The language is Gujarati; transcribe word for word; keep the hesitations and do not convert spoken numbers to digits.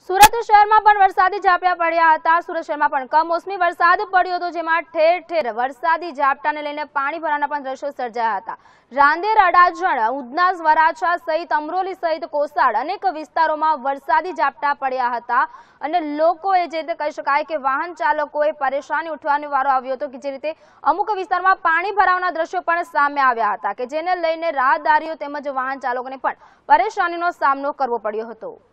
સુરત શહેરમાં પણ વરસાદી ઝાપટા પડ્યા હતા। સુરત શહેરમાં પણ કમોસમી વરસાદ પડ્યો હતો, જેમાં ઠેર ઠેર વરસાદી ઝાપટાને લઈને પાણી ભરાવાના પણ દ્રશ્યો સર્જાયા હતા। રાંદેર, અડાજણ, ઉધના, વરાછા સહિત અમરોલી સહિત કોસાડ અનેક વિસ્તારોમાં વરસાદી ઝાપટા પડ્યા હતા અને લોકોએ જે રીતે કહી શકાય કે વાહન ચાલકોએ પરેશાની ઉઠવાનો વારો આવ્યો હતો કે જે રીતે અમુક વિસ્તારમાં પાણી ભરાવાના દ્રશ્યો પણ સામે આવ્યા હતા કે જેને લઈને રાહદારીઓ તેમજ વાહન ચાલકોને પણ પરેશાનીનો સામનો કરવો પડ્યો હતો।